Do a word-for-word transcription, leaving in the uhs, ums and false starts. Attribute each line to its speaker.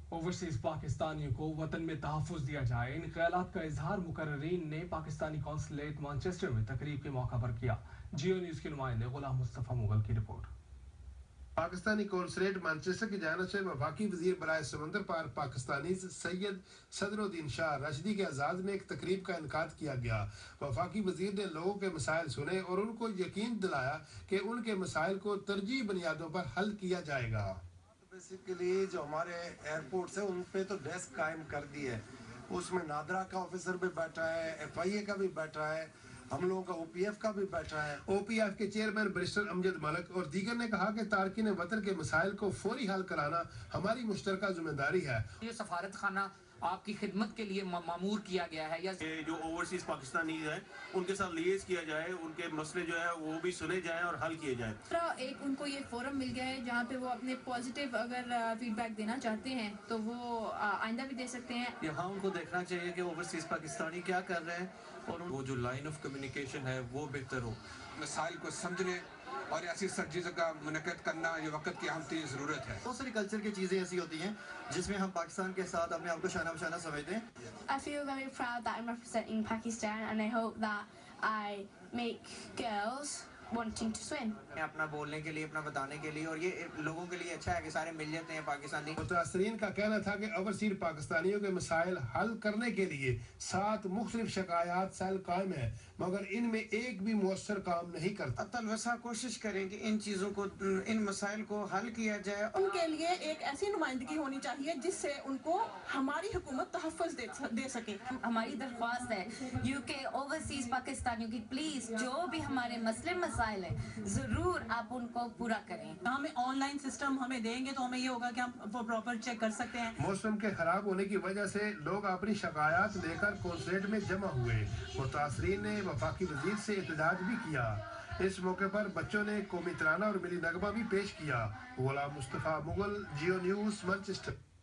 Speaker 1: Overseas पाकिस्तानियों को वतन में तहफ़्फ़ुज़ दिया जाए, इन ख्यालात का इजहार मुकर्ररीन ने पाकिस्तानी कॉन्सुलेट मैनचेस्टर में तकरीब के मौका पर किया। जियो न्यूज़ के नुमाइंदे गुलाम मुस्तफ़ा मुगल की रिपोर्ट।
Speaker 2: पाकिस्तानी कॉन्सुलेट मैनचेस्टर की जानिब से वफाकी वज़ीर बराए समंदर पार पाकिस्तानी सैयद सदरुद्दीन शाह रशदी के एजाज़ में एक तकरीब का इनकाद किया गया। वफाकी वज़ीर ने लोगों के मसाइल सुने और उनको यकीन दिलाया कि उनके मसाइल को तरजीह बुनियादों पर हल किया जाएगा।
Speaker 3: बेसिकली जो हमारे एयरपोर्ट है उन पे तो डेस्क कायम कर दी है, उसमें नादरा का ऑफिसर भी बैठा है, एफ आई ए का भी बैठा है, हम लोगों का ओ पी एफ का भी बैठा है।
Speaker 2: ओ पी एफ के चेयरमैन बैरिस्टर अमजद मलिक और दीगर ने कहा कि तारकीन वतन के मसाइल को फौरी हल कराना हमारी मुश्तरका जिम्मेदारी है।
Speaker 4: ये सफारत खाना आपकी खिदमत के लिए मामूर किया गया है, या
Speaker 5: जो ओवरसीज पाकिस्तानी है उनके साथ लिएज किया जाए, उनके मसले जो है वो भी सुने जाए और हल किए जाए।
Speaker 6: एक उनको ये फोरम मिल गया है जहाँ पे वो अपने पॉजिटिव अगर फीडबैक देना चाहते हैं तो वो आइंदा भी दे सकते हैं।
Speaker 7: यहाँ उनको देखना चाहिए कि ओवरसीज पाकिस्तानी क्या कर रहे हैं और वो जो लाइन ऑफ कम्युनिकेशन है वो बेहतर हो।
Speaker 8: मसाइल को समझने और ऐसी सर्जियों का मुनक़द करना ये वक्त की अहम तीन ज़रूरत है।
Speaker 9: बहुत सारी कल्चर की चीज़ें ऐसी होती हैं जिसमें हम पाकिस्तान के साथ अपने आप को शाना बशाना समझते हैं।
Speaker 10: I feel very proud that I'm representing Pakistan and I hope that I make girls wanting to swim.
Speaker 4: अपना बोलने के लिए, अपना बताने के लिए, और ये लोगों के लिए अच्छा है कि सारे मिल जाते हैं पाकिस्तानी।
Speaker 2: मुतासरीन का कहना था कि ओवरसीज पाकिस्तानियों के मसाइल हल करने के लिए सात मुख्तलिफ शिकायत सेल कायम है, मगर इनमें एक भी मुअस्सर काम नहीं करता।
Speaker 11: तलवसा कोशिश करें कि इन चीज़ों को, इन मसाइल को हल किया जाए।
Speaker 12: उनके लिए एक ऐसी नुमाइंदगी होनी चाहिए जिससे उनको हमारी हुकूमत तहफ़्फ़ुज़ दे, दे सके।
Speaker 13: हमारी दरख्वास्त है यूके ओवरसीज पाकिस्तानियों की, प्लीज जो भी हमारे मसले मसाइल है जरूर आप उनको पूरा करें।
Speaker 12: हमें ऑनलाइन सिस्टम हमें देंगे तो हमें ये होगा कि हम वो प्रॉपर चेक कर सकते हैं।
Speaker 2: मौसम के खराब होने की वजह से लोग अपनी शिकायत लेकर कॉन्सुलेट में जमा हुए। मुतासरीन ने वफाकी वजीर से एहतजाज भी किया। इस मौके पर बच्चों ने कौमी तराना और मिली नगमा भी पेश किया। गुलाम मुस्तफ़ा मुगल, जियो न्यूज़, मैनचेस्टर।